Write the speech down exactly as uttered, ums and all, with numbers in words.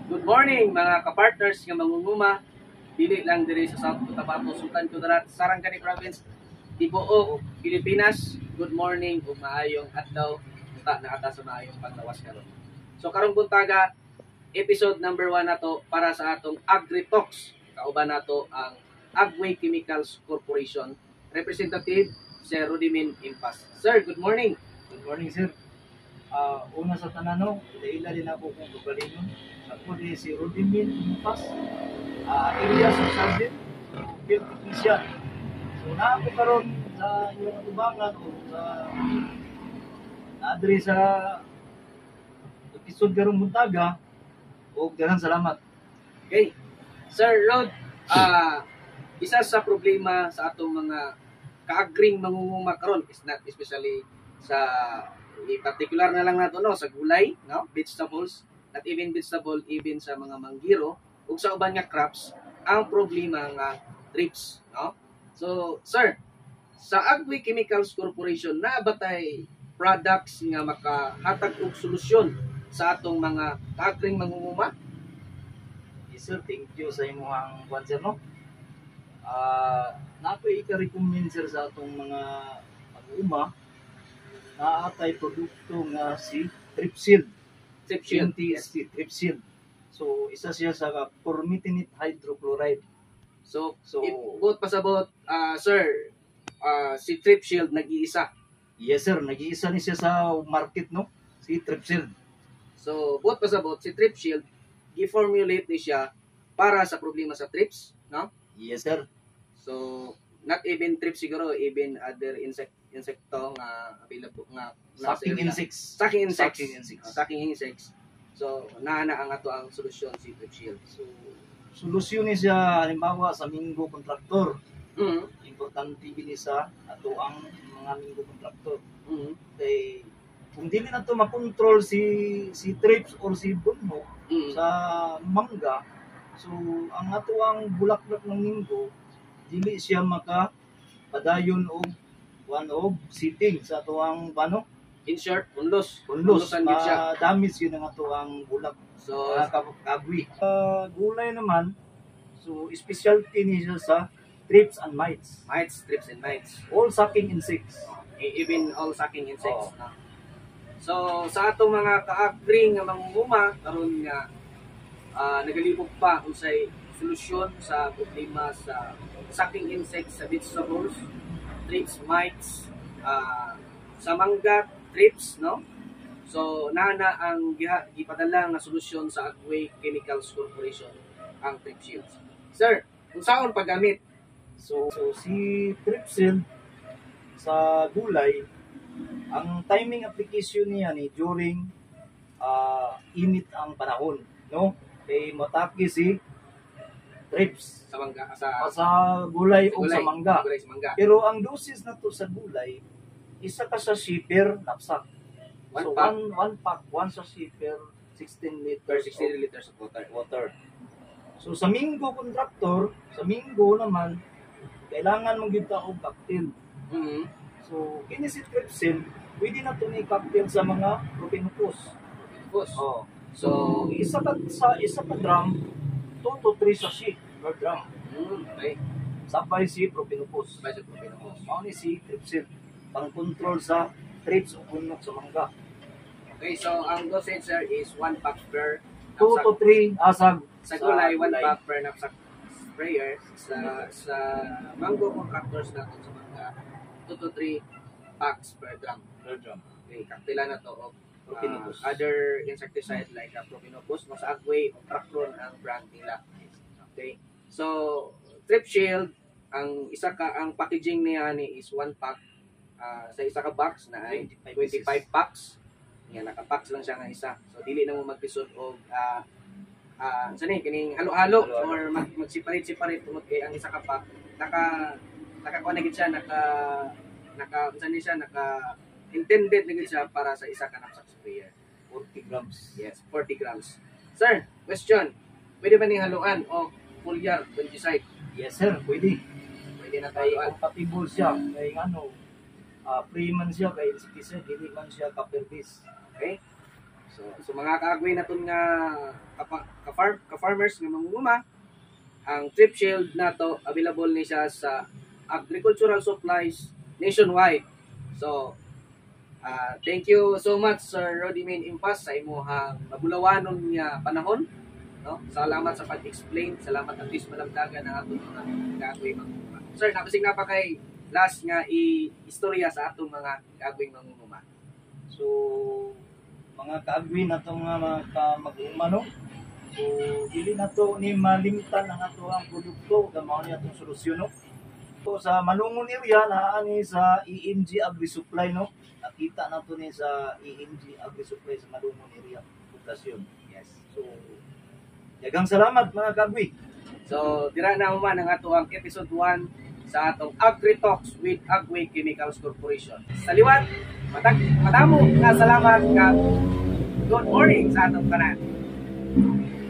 Good morning mga kapartners nga mangunguma. Dili lang diri sa South Cotabato, Sultan Kudarat, Sarangani Province, Tibuok, Pilipinas. Good morning ug maayong adlaw. Unta na ata sa maayong paglawas karon. So karong buntaga, episode number one nato para sa atong Agri Talks. Kauban nato ang Agway Chemicals Corporation Representative Sir Rudimin Impas. Sir, good morning. Good morning, sir. Ah, una sa tanano, daila din ako kung gugalingon. Ako di si Rudimin Impas, ah area sa Sarden, field technician. So na ako karon sa inyong tubangan o sa naadri sa episode karong buntaga o daghang salamat. Okay. Sir Rod, ah isa sa problema sa atong mga kaagring mangunguma karon is not especially sa i particular na lang nato no sa gulay, no, vegetables, not even vegetable, even sa mga manggiro ug sa uban nga crops, ang problema nga trips, no. So sir, sa Agri Chemicals Corporation na batay products nga makahatag og solusyon sa atong mga kaagring mangunguma? Yes, sir, thank you sa imong kwan, sir, no. Ah, nato ika-recommend, sir, sa atong mga mag-uma na atay produkto nga si Tripsil. Tripsil. N T S T, Tripsil. So, isa siya sa permanganate hydrochloride. So, So, ibot pasabot, ah sir, ah si Trip Shield nag-iisa. yes, sir, nag-iisa ni siya sa market, no? Si Tripsil. So, buot pasabot, si Trip Shield, gi-formulate ni siya para sa problema sa trips, no? Yes, sir. So, not even trips siguro, even other insect insekto nga available nga nasa Sucking area. insects. Sucking insects. Sucking insects. Uh, sucking insects. So, naana ang ato ang solusyon si Trip Shield. So, solusyon ni siya, halimbawa, sa minggo kontraktor. Mhm. Importante gini sa ato ang mga minggo kontraktor. Mhm. Kay kung dili na to makontrol si si trips or si bunho Mhm. sa mangga, so ang ato ang bulaklak ng minggo dili siya maka padayon og one og sitting sa ato ang bano In short, unlos. unlos, Unlosan gid siya. ma-damage yun ang ato ang bulak. So, Mga kab- kabwi. Uh, gulay naman, so specialty niya sa trips and mites. mites, trips, and mites. All sucking insects. E- even all sucking insects. Oo. No? So, sa atong mga ka-agri nga mangunguma, karon nga ah, nagalibog pa unsay solusyon sa problema sa sucking insects sa vegetables, trips, mites, ah, sa mangga, trips, no? So, nana ang giha, gipadala nga solusyon sa Agway Chemicals Corporation, ang Trip Shields. Sir, kung saan paggamit? So, so si Tripsil sa gulay, ang timing application niya ni during ah, init ang panahon, no? Kay matake si trips Sa mangga, sa, sa gulay o gulay, sa mangga. Gulay sa mangga. Pero ang dosis na to sa gulay, isa ka sa shipper knapsack. One So pack one one pack, one sa shipper, sixteen per liters sixty of liters of water. water. So sa minggo contractor, sa minggo naman kailangan mong gyud ta og cocktail. Mhm. So kini si Tripsil, pwede na to ni cocktail sa mga propinopus. Boss. Oh. So, So isa ka sa isa ka drum, two to three sachet per drum. mm, okay. Sabay si propinopus. Sabay sa propinopus. Mao ni si Tripsil pang control sa trips o punok sa mangga. Okay, so ang dosage sir is one pack per two to three asag sa gulay, one pack per knapsack sprayer. Sa sa mango contractors natin sa mangga, two to three packs per drum. per drum. Okay, kaktila na to of uh, Propinopus. other insecticide like uh, propinopus, mas Agway o Tracron ang brand nila. Okay, so Trip Shield, ang isa ka ang packaging niya ni is one pack. Ah, sa isa ka box na ay twenty-five packs. Yan, naka-packs lang siya nga isa. So, dili na mo magpisod og ah ah sa ni kining halo-halo Halo-halo. or mag, mag-separate-separate tungod kay ang isa ka pack naka naka na gid siya, naka naka unsa ni siya, naka intended na gid siya para sa isa ka knapsack sprayer. forty grams. Yes, forty grams. Sir, question. Pwede ba ning haluan o foliar fungicide? Yes, sir, pwede. Pwede na Kay tayo. compatible siya. Kay ano, uh, free man siya, kay insecticide, dili man siya ka-per base. Okay? So, so mga kaagway naton nga kapa, farm ka-farmers nga mangunguma, ang Trip Shield nato available ni siya sa agricultural supplies nationwide. So uh, thank you so much Sir Rodimin Impas sa imong mabulawanon nga panahon, no? Salamat sa pag-explain, salamat at least malamdagan ang atong mga agway mangunguma. Sir, nakasig na pa kay last nga i-istorya sa atong mga agway mangunguma. So mga kaagwi na itong mga ka mag-umano. So, dili na to ni malimtan ang ato ang produkto, gamao niya itong solusyon, no? So, sa Malungon area, naani sa E M G Agri Supply, no? Nakita na to ni sa E M G Agri Supply sa Malungon area, Pugkasyon. Yes. So, daghang salamat mga kaagwi. So, dira na man ang ato ang episode one sa atong Agri Talks with Agway Chemicals Corporation. Sa liwat, matag madamo na salamat ka. Good morning sa atong tanan.